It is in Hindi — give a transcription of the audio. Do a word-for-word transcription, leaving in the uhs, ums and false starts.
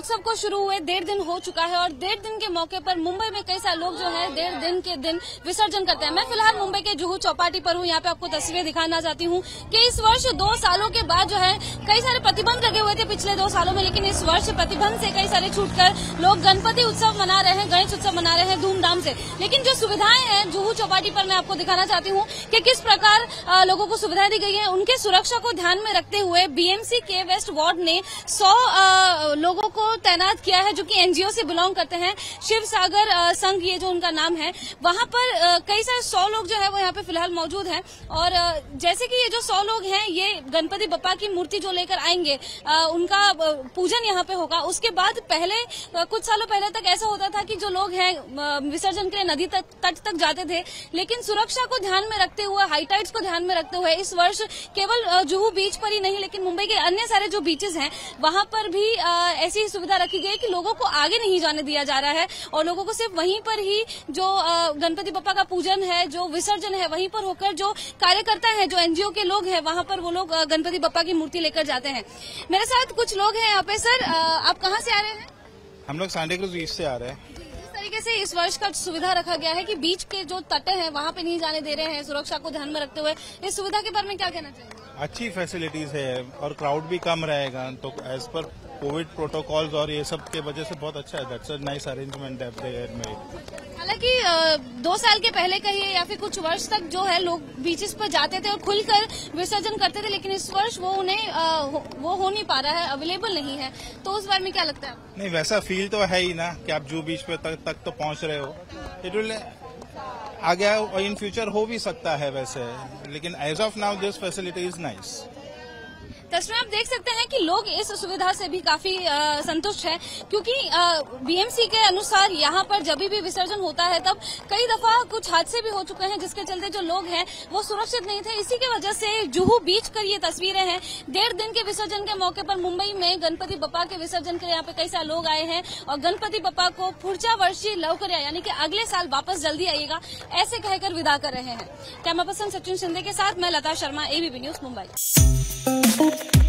उत्सव को शुरू हुए डेढ़ दिन हो चुका है और डेढ़ दिन के मौके पर मुंबई में कई सारे लोग जो है डेढ़ दिन के दिन विसर्जन करते हैं। मैं फिलहाल मुंबई के जुहू चौपाटी पर हूँ। यहाँ पे आपको तस्वीरें दिखाना चाहती हूँ कि इस वर्ष दो सालों के बाद जो है कई सारे प्रतिबंध लगे हुए थे पिछले दो सालों में, लेकिन इस वर्ष प्रतिबंध से कई सारे छूटकर लोग गणपति उत्सव मना रहे हैं, गणेश उत्सव मना रहे हैं धूमधाम से। लेकिन जो सुविधाएं हैं जुहू चौपाटी पर मैं आपको दिखाना चाहती हूँ कि किस प्रकार आ, लोगों को सुविधाएं दी गई है। उनके सुरक्षा को ध्यान में रखते हुए बीएमसी के वेस्ट वार्ड ने सौ लोगों को तैनात किया है जो कि एनजीओ से बिलोंग करते हैं। शिव सागर संघ ये जो उनका नाम है, वहां पर आ, कई सारे सौ लोग जो है वो यहाँ पे फिलहाल मौजूद हैं। और आ, जैसे कि ये जो सौ लोग हैं ये गणपति बप्पा की मूर्ति जो लेकर आएंगे आ, उनका पूजन यहाँ पे होगा। उसके बाद पहले आ, कुछ सालों पहले तक ऐसा होता था कि जो लोग हैं विसर्जन के लिए नदी तक तट तक जाते थे, लेकिन सुरक्षा को ध्यान में रखते हुए, हाई टाइड्स को ध्यान में रखते हुए इस वर्ष केवल जुहू बीच पर ही नहीं लेकिन मुंबई के अन्य सारे जो बीचेस हैं वहां पर भी आ, ऐसी सुविधा रखी गई है कि लोगों को आगे नहीं जाने दिया जा रहा है और लोगों को सिर्फ वहीं पर ही जो गणपति बप्पा का पूजन है, जो विसर्जन है, वहीं पर होकर जो कार्यकर्ता है, जो एनजीओ के लोग हैं वहां पर वो लोग गणपति बप्पा की मूर्ति लेकर जाते हैं। मेरे साथ कुछ लोग हैं यहाँ पे। सर, आप कहाँ से आ रहे हैं? हम लोग सांता क्रूज बीच से आ रहे हैं। तरीके से इस वर्ष का सुविधा रखा गया है कि बीच के जो तट हैं वहां पे नहीं जाने दे रहे हैं, सुरक्षा को ध्यान में रखते हुए। इस सुविधा के बारे में क्या कहना चाहिए? अच्छी फैसिलिटीज है और क्राउड भी कम रहेगा, तो एज पर कोविड प्रोटोकॉल्स और ये सब के वजह से बहुत अच्छा है। That's a nice arrangement that they had made. हालांकि दो साल के पहले कहिए या फिर कुछ वर्ष तक जो है लोग बीचेस पर जाते थे और खुलकर विसर्जन करते थे, लेकिन इस वर्ष वो उन्हें वो हो नहीं पा रहा है, अवेलेबल नहीं है। तो उस बारे में क्या लगता है? नहीं, वैसा फील तो है ही ना कि आप जू बीच पे तक, तक तो पहुंच रहे हो। इट विल आगे इन फ्यूचर हो भी सकता है वैसे, लेकिन as of now this facility is nice. तस्वीर आप देख सकते हैं कि लोग इस सुविधा से भी काफी आ, संतुष्ट हैं, क्योंकि बीएमसी के अनुसार यहाँ पर जब भी विसर्जन होता है तब कई दफा कुछ हादसे भी हो चुके हैं जिसके चलते जो लोग हैं वो सुरक्षित नहीं थे। इसी की वजह से जुहू बीच कर ये तस्वीरें हैं। डेढ़ दिन के विसर्जन के मौके पर मुंबई में गणपति बप्पा के विसर्जन के लिए यहाँ पे कई सारे लोग आए हैं और गणपति बप्पा को पुढच्या वर्षी लवकर यानी कि अगले साल वापस जल्दी आइएगा ऐसे कहकर विदा कर रहे हैं। कैमरा पर्सन सचिन शिंदे के साथ मैं लता शर्मा, एबीपी न्यूज मुंबई।